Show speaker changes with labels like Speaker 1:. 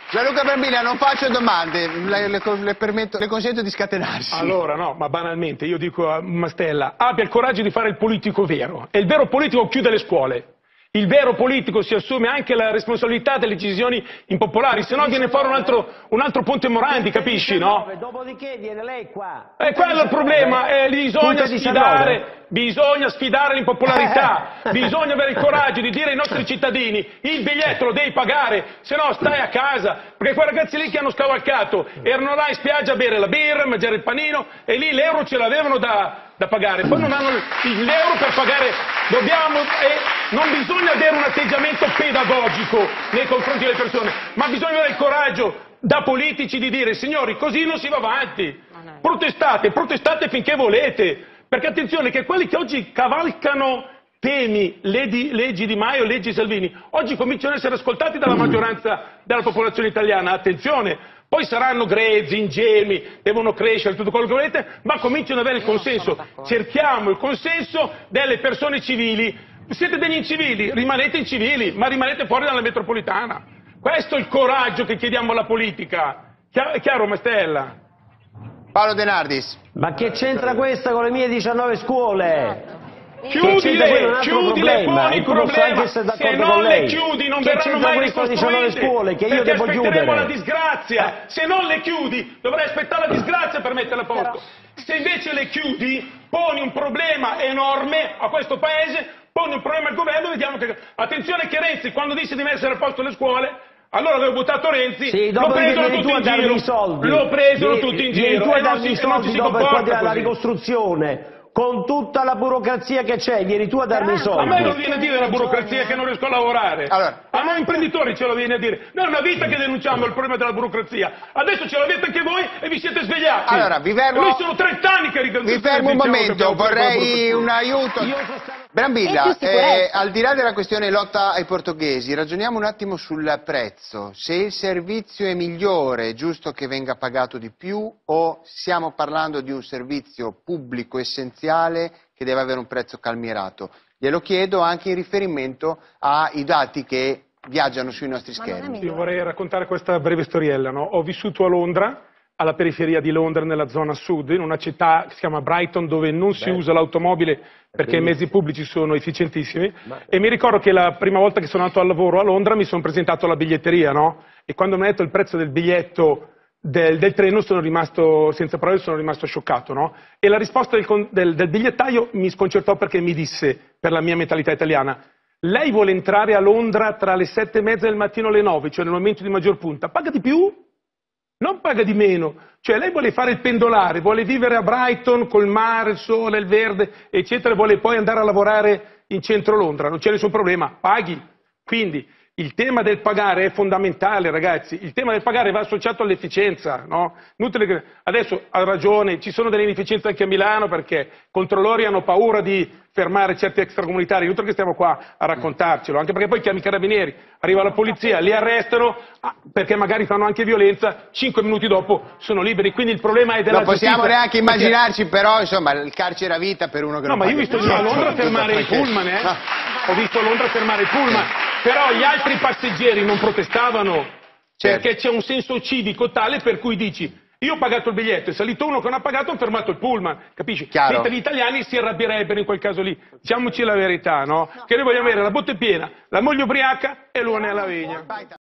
Speaker 1: Gianluca Brambilla, non faccio domande, le consento di scatenarsi.
Speaker 2: Allora, no, ma banalmente, io dico a Mastella, abbia il coraggio di fare il politico vero. E il vero politico chiude le scuole. Il vero politico si assume anche la responsabilità delle decisioni impopolari, se no viene fuori un altro Ponte Morandi, capisci, no?
Speaker 3: Dopodiché viene lei qua.
Speaker 2: E quello è il problema, bisogna sfidare l'impopolarità, bisogna avere il coraggio di dire ai nostri cittadini il biglietto lo devi pagare, se no stai a casa, perché quei ragazzi lì che hanno scavalcato erano là in spiaggia a bere la birra, a mangiare il panino e lì l'euro ce l'avevano da pagare, poi non hanno l'euro per pagare, non bisogna avere un atteggiamento pedagogico nei confronti delle persone, ma bisogna avere il coraggio da politici di dire signori così non si va avanti, protestate finché volete, perché attenzione che quelli che oggi cavalcano temi, leggi Di Maio, leggi Salvini, oggi cominciano ad essere ascoltati dalla maggioranza della popolazione italiana, attenzione. Poi saranno grezzi, ingenui, devono crescere, tutto quello che volete, ma cominciano ad avere il consenso. Cerchiamo il consenso delle persone civili. Siete degli incivili, rimanete incivili, ma rimanete fuori dalla metropolitana. Questo è il coraggio che chiediamo alla politica. Chiaro, Mastella?
Speaker 1: Paolo De Nardis.
Speaker 3: Ma che c'entra questa con le mie 19 scuole?
Speaker 2: Chiudile, poni il problema, se non le chiudi non verranno mai ricostruite,
Speaker 3: scuole che io
Speaker 2: perché
Speaker 3: devo
Speaker 2: aspetteremo
Speaker 3: chiudere.
Speaker 2: la disgrazia, se non le chiudi dovrai aspettare la disgrazia per metterla a posto, se invece le chiudi poni un problema enorme a questo paese, poni un problema al governo, vediamo che... Attenzione che Renzi quando disse di mettere a posto le scuole, allora avevo votato Renzi,
Speaker 3: sì,
Speaker 2: lo presero tutti in giro, lo presero tutti in giro e non si comporta
Speaker 3: la ricostruzione. Con tutta la burocrazia che c'è, vieni tu a darmi i soldi.
Speaker 2: A me non viene a dire la burocrazia che non riesco a lavorare.
Speaker 1: Allora,
Speaker 2: a noi imprenditori ce lo viene a dire. Noi è una vita che denunciamo il problema della burocrazia. Adesso ce l'avete anche voi e vi siete svegliati.
Speaker 1: Allora,
Speaker 2: noi sono 30 anni che
Speaker 1: vi fermo un momento, vorrei un aiuto. Brambilla, al di là della questione lotta ai portoghesi, ragioniamo un attimo sul prezzo. Se il servizio è migliore, è giusto che venga pagato di più o stiamo parlando di un servizio pubblico essenziale che deve avere un prezzo calmierato? Glielo chiedo anche in riferimento ai dati che viaggiano sui nostri schermi.
Speaker 2: Io vorrei raccontare questa breve storiella, no? Ho vissuto a Londra, alla periferia di Londra, nella zona sud, in una città che si chiama Brighton, dove non si usa l'automobile perché i mezzi pubblici sono efficientissimi. E mi ricordo che la prima volta che sono andato al lavoro a Londra mi sono presentato alla biglietteria, no? E quando mi ha detto il prezzo del biglietto del treno sono rimasto, senza parole, sono rimasto scioccato, no? E la risposta del bigliettaio mi sconcertò perché mi disse, per la mia mentalità italiana, lei vuole entrare a Londra tra le 7:30 del mattino e le 9, cioè nel momento di maggior punta, paga di più? Non paga di meno, cioè lei vuole fare il pendolare, vuole vivere a Brighton col mare, il sole, il verde, eccetera, vuole poi andare a lavorare in centro Londra, non c'è nessun problema, paghi. Quindi il tema del pagare è fondamentale, ragazzi, il tema del pagare va associato all'efficienza, no? Adesso ha ragione, ci sono delle inefficienze anche a Milano perché i controllori hanno paura di fermare certi extracomunitari, inutile che stiamo qua a raccontarcelo, anche perché poi chiami i carabinieri, arriva la polizia, li arrestano perché magari fanno anche violenza, 5 minuti dopo sono liberi, quindi il problema è della giustizia.
Speaker 1: Non possiamo neanche immaginarci però, insomma, il carcere a vita per uno che non
Speaker 2: paga. No, ma io ho visto a Londra fermare il pullman, ho visto a Londra fermare il pullman, però gli altri passeggeri non protestavano, perché c'è un senso civico tale per cui dici io ho pagato il biglietto, è salito uno che non ha pagato, ho fermato il pullman, capisci? Mentre gli italiani si arrabbierebbero in quel caso lì. Diciamoci la verità, no? Che noi vogliamo avere la botte piena, la moglie ubriaca e l'uone alla vigna.